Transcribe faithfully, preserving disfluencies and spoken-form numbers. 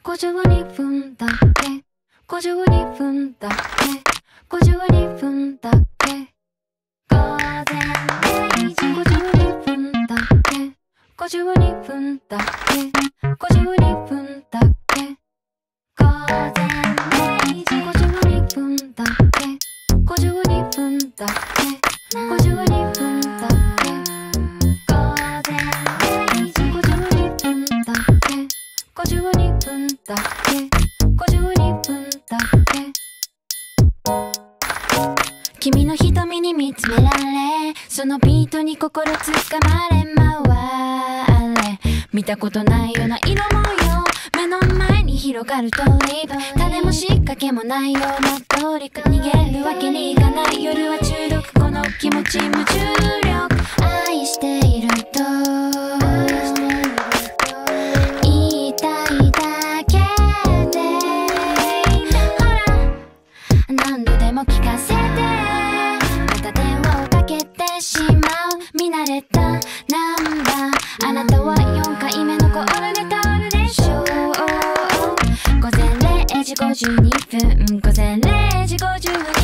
ごじゅうにふんだけごじゅうにふんだけごじゅうにふんだけ午前れいじごじゅうにふんだけごじゅうにふんだけごじゅうにふんだけ午前れいじごじゅうにふんだけごじゅうにふんだけごじゅうにふんだけ午前れいじごじゅうにふんだけごじゅうにふんだけごじゅうにふんだけ君の瞳に見つめられそのビートに心つかまれ回れ見たことないような色模様目の前に広がる通り種も仕掛けもないような通り逃げるわけにいかない夜は中毒この気持ち無重力愛していると言いたいだけでほら何度でも聞かせてまた電話をかけてしまう見慣れたナンバーあなたはよんかいめのコールで通るでしょう午前れいじごじゅうにふん午前れいじごじゅうにふん